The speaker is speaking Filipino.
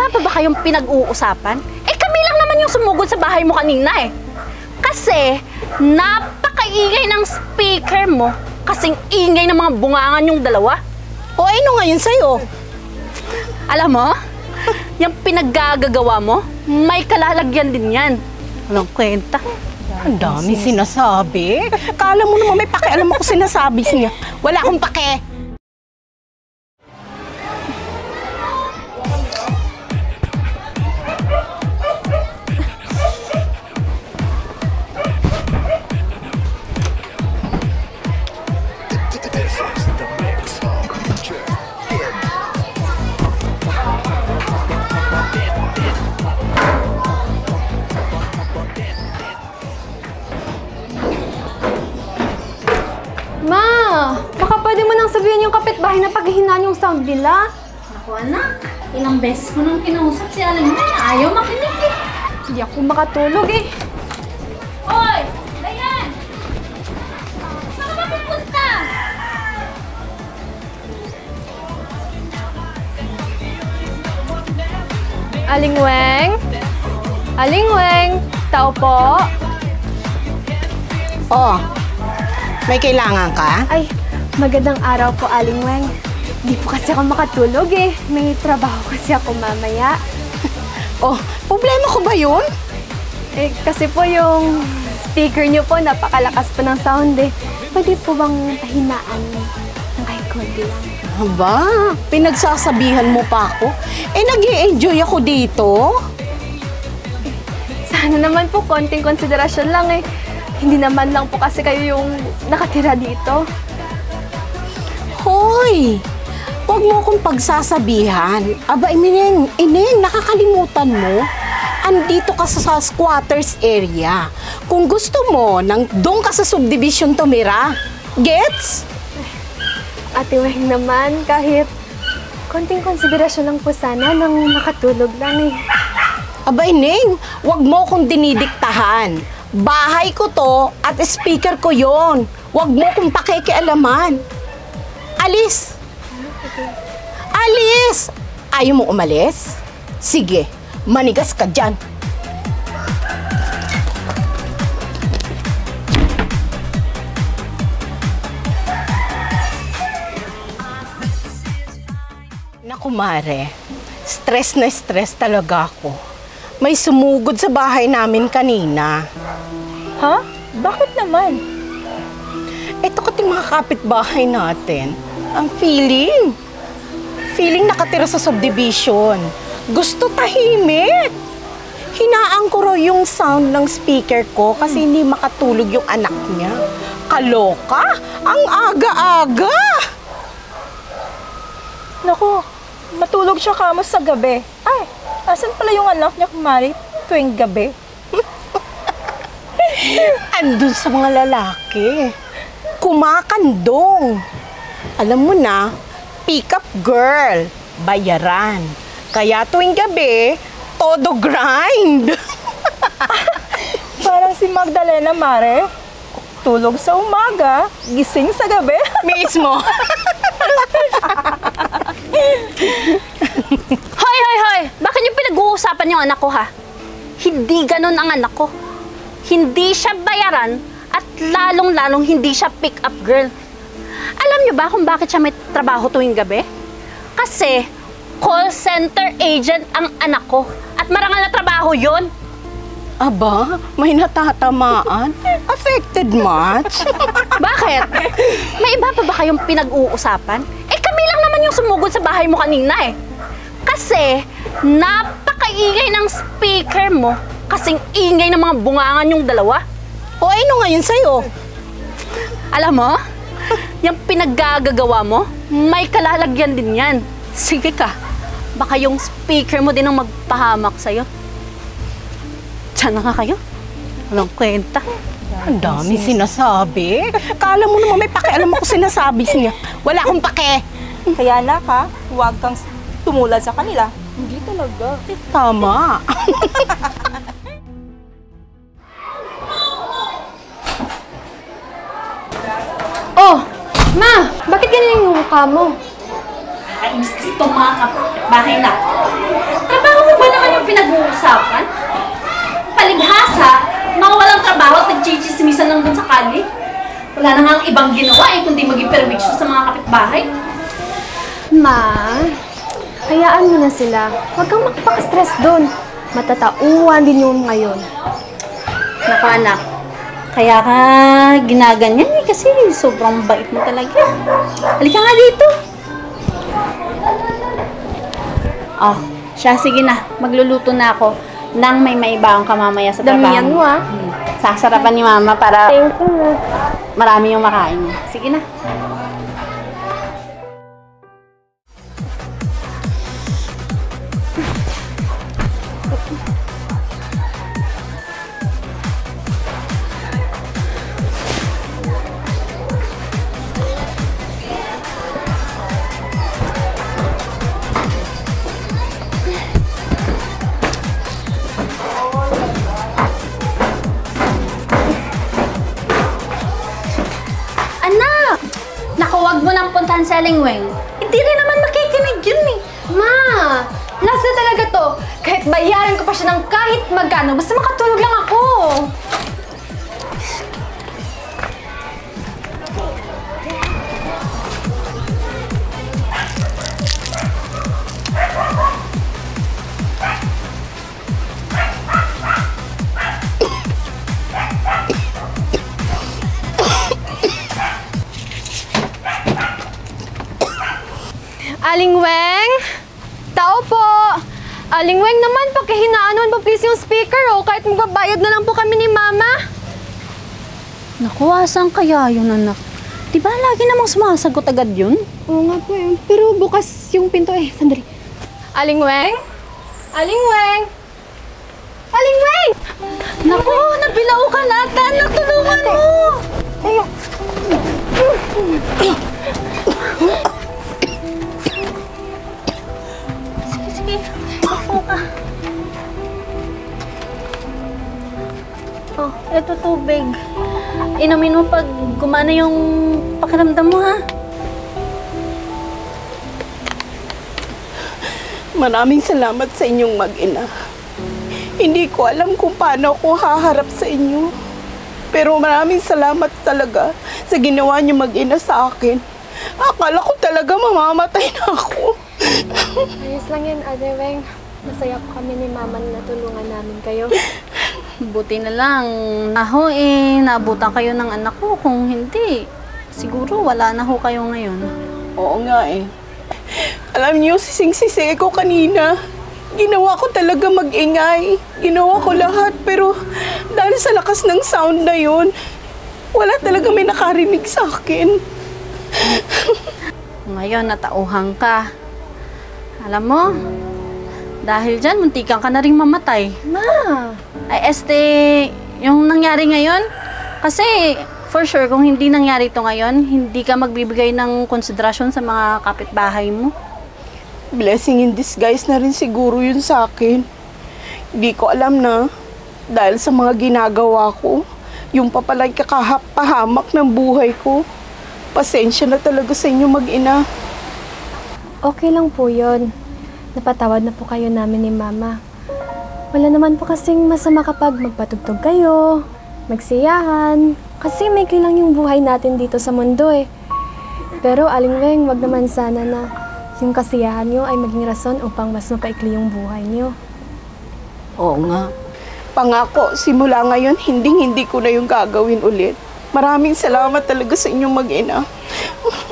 iba pa ba kayong pinag-uusapan? Eh kami lang naman yung sumugod sa bahay mo kanina eh. Kasi napakaingay ng speaker mo, kasing ingay ng mga bungangan yung dalawa. O ano ngayon sa'yo? Alam mo, yung pinaggagawa mo, may kalalagyan din yan. Walang kwenta. Ang dami sinasabi. Kala mo naman may pakialam ako sinasabi niya. Wala akong pake. Ma, baka pwede mo nang sabihin yung kapitbahay na paghihinaan yung sound nila. Ako anak, ilang beses ko nang kinausap si Alan mo, ayaw makinig eh. Hindi ako makatulog eh. Hoy! Dayan! Saan ka ba pupunta? Aling Weng? Aling Weng? Tao po? Oh, may kailangan ka? Ay, magandang araw po, Aling Weng. Di po kasi ako makatulog eh. May trabaho kasi ako mamaya. Oh, problema ko ba yun? Eh, kasi po yung speaker niyo po, napakalakas po ng sound eh. Pwede po bang pahinaan ng kahit konti lang? Aba, pinagsasabihan mo pa ako. Eh, nag-i-enjoy ako dito. Sana naman po, konting konsiderasyon lang eh. Hindi naman lang po kasi kayo yung nakatira dito. Hoy! Huwag mo akong pagsasabihan. Aba, Ineng, nakakalimutan mo. Andito ka sa squatters area. Kung gusto mo, doon ka sa subdivision tumira. Gets? Ate Weng naman, kahit konting konsiderasyon lang po sana nang makatulog lang eh. Aba, Ineng, huwag mo akong dinidiktahan. Bahay ko to at speaker ko yon. Huwag mo akong pakikialaman. Alis! Alis! Ayaw mo umalis? Sige, manigas ka dyan. Naku, Mare, stress na stress talaga ako. May sumugod sa bahay namin kanina. Ha? Bakit naman? Ito kating mga kapitbahay natin. Ang feeling nakatira sa subdivision. Gusto tahimik. Hinaan ko raw yung sound ng speaker ko kasi hindi makatulog yung anak niya. Kaloka? Ang aga-aga! Naku, matulog siya kamo sa gabi. Ay, asan pala yung anak niya, Kumari, tuwing gabi? Andun sa mga lalaki. Kumakandong. Alam mo na, pick-up girl, bayaran. Kaya tuwing gabi, todo grind. Parang si Magdalena, Mare. Tulog sa umaga, gising sa gabi. Mismo. Hoy! Bakit niyo pinag-uusapan yung anak ko ha? Hindi ganun ang anak ko. Hindi siya bayaran at lalong-lalong hindi siya pick-up girl. Alam niyo ba kung bakit siya may trabaho tuwing gabi? Kasi call center agent ang anak ko at marangal na trabaho yon. Aba, may natatamaan. Affected much? Bakit? May iba pa ba kayong pinag-uusapan? Eh kami lang naman yung sumugod sa bahay mo kanina eh. Kasi napakaingay ng speaker mo, kasing ingay ng mga bungangan yung dalawa. O ano ngayon sa'yo? Alam mo, yung pinaggagawa mo, may kalalagyan din yan. Sige ka, baka yung speaker mo din ang magpahamak sa'yo. Diyan na nga kayo. Walang kwenta. Ang dami sinasabi. Kala mo naman may pakialam ako sinasabi niya. Wala akong pake. Kaya anak ha, huwag kang tumulad sa kanila. Hindi talaga. Tama. Oh, Ma! Bakit ganyan yung mukha mo? Nakainis kasi itong mga kapitbahay na. Trabaho sakali. Wala na nga ang ibang ginawa eh, kundi maging perwisyo sa mga kapitbahay. Ma, hayaan mo na sila. Huwag kang magpaka-stress doon. Matatauhan din yung ngayon. Naku anak, kaya ka ginaganyan eh, kasi sobrang bait mo talaga. Halika nga dito. Oh, siya, sige na. Magluluto na ako nang may maibaong ka mamaya sa trabaho. Damihan mo ah. Sasarapan ni Mama para Thank you, ma. marami yung makain. Sige na. Anak! Naku, wag mo nang puntahan si Aling Weng. Hindi rin naman makikinig yun eh. Ma, last na talaga to. Kahit bayaran ko pa siya ng kahit magkano, basta makatulog lang ako. Aling Weng? Tao po! Aling Weng naman, pakihinaan naman po please yung speaker oh, kahit magbabayad na lang po kami ni Mama. Naku, asan kaya yun, anak? Di ba lagi namang sumasagot agad yun? Oo nga po eh, pero bukas yung pinto eh. Sandali. Aling Weng? Aling Weng? Aling Weng! Naku, nabilao ka na ata, anak, tulungan mo! Sige, sige. Ako ka. Oh, eto tubig. Inumin mo pag gumana yung pakiramdam mo, ha? Maraming salamat sa inyong mag-ina. Hindi ko alam kung paano ako haharap sa inyo. Pero maraming salamat talaga sa ginawa niyo mag-ina sa akin. Akala ko talaga mamamatay na ako. Ayos lang yan, Ate Weng. Masaya po kami ni Mama na natulungan namin kayo. Buti na lang. Naho eh, naabutan kayo ng anak ko. Kung hindi, siguro wala na ho kayo ngayon. Oo nga eh. Alam niyo, sising-sisi ko kanina. Ginawa ko talaga mag-ingay. Ginawa ko lahat, pero dahil sa lakas ng sound na yun, wala talaga may nakarinig sa akin. Ngayon, natauhang ka. Alam mo, dahil dyan, muntikan ka na rin mamatay. Ma! Ay, yung nangyari ngayon, kasi for sure, kung hindi nangyari ito ngayon, hindi ka magbibigay ng konsiderasyon sa mga kapitbahay mo. Blessing in disguise na rin siguro yun sa akin. Hindi ko alam na dahil sa mga ginagawa ko, yung papalay kakahamak ng buhay ko. Pasensya na talaga sa inyo mag-ina. Okay lang po yun. Napatawad na po kayo namin ni Mama. Wala naman po kasing masama kapag magpatugtog kayo, magsiyahan. Kasi maikli lang yung buhay natin dito sa mundo eh. Pero Aling Weng, wag naman sana na yung kasiyahan nyo ay maging rason upang mas mapaikli yung buhay nyo. Oo nga. Pangako, simula ngayon, hindi ko na yung gagawin ulit. Maraming salamat talaga sa inyong mag-ina.